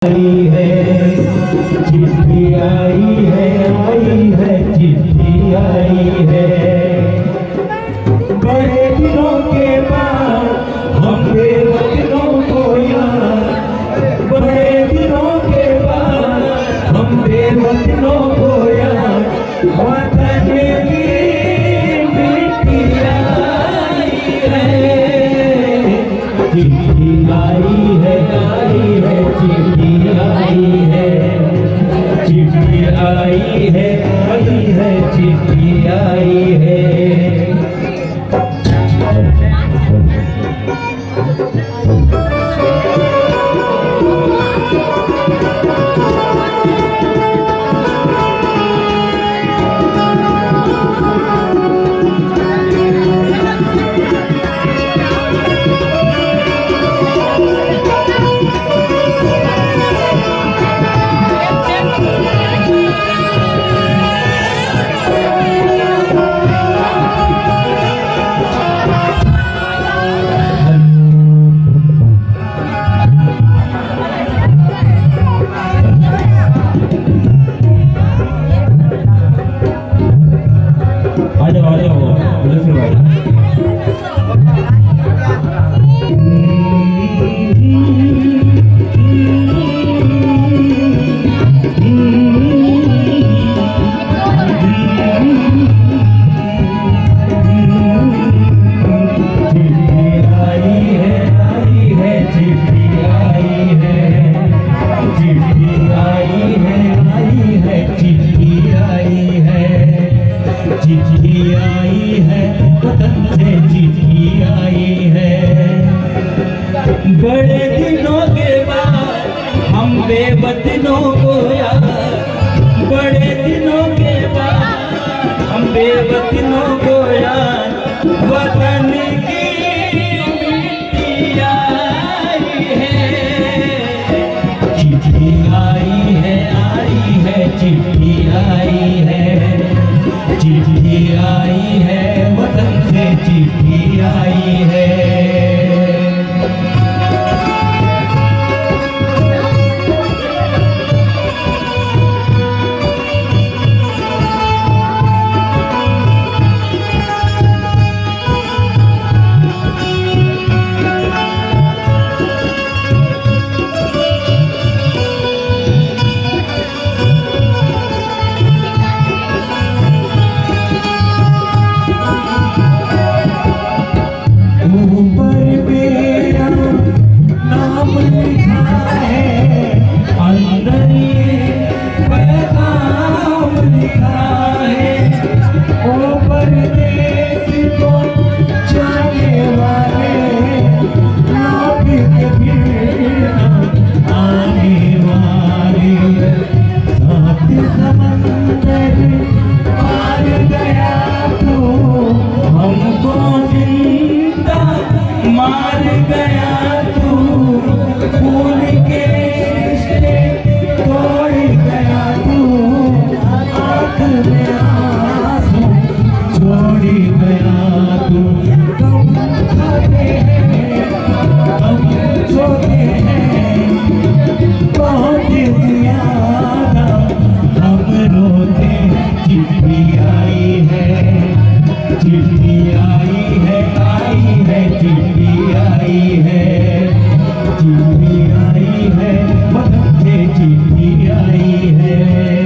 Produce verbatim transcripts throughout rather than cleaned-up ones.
आई है चिट्ठी आई है आई है चिट्ठी आई है। बड़े दिनों के बाद हम बेवतनों को याद, बड़े दिनों के बाद हम बेवतनों को याद, वतन की मिट्टी आई है। चिट्ठी आई है आई है चिट्ठी आई है चिट्ठी आई है आई है चिट्ठी आई है। चिट्ठी आई है वतन से चिट्ठी आई है। बड़े दिनों के बाद हम बेवतनों को याद, बड़े दिनों के बाद हम बेवतनों को याद, वतन की मिट्टी आई है। चिट्ठी आई है आई है चिट्ठी आई है चिट्ठी आई है वतन से चिट्ठी आई है। मार गया तू फूल के रिश्ते तोड़ गया तू, आँख में आंसू छोड़ गया तू। तुम खाते हैं हम सोते हैं बहुत ज्यादा हम रोते हैं। चिट्ठी आई है चिट्ठी आई है आई है चिट्ठी आई है चिट्ठी आई है वतन से चिट्ठी आई है।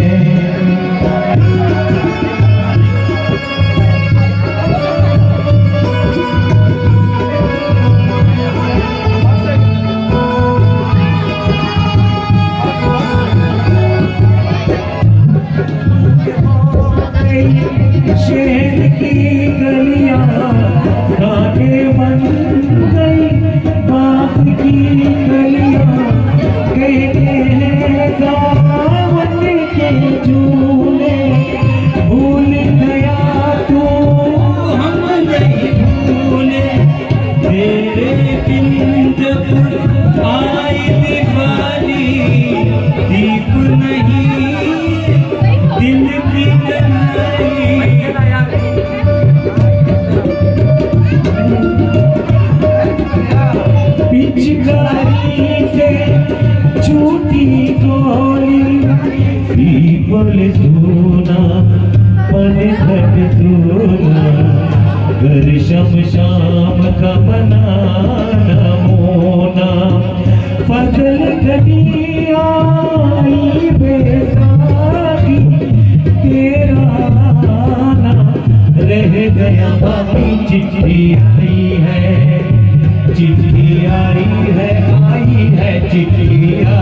शहर की गलियां गाने बन गई, बाप की गलियां कहते हैं दामन के झूले। भूल गया तू हम नहीं भूले, तेरे बिन जब आई दिवाली दीप नहीं दिल की जलाई। पिचकारी से छूटी शमशाम का बनाना मोना फजल घड़ी आई बेसाखी तेरा आना रह गया बाकी चिट्ठी आई है चिट्ठी आई है आई है चिट्ठी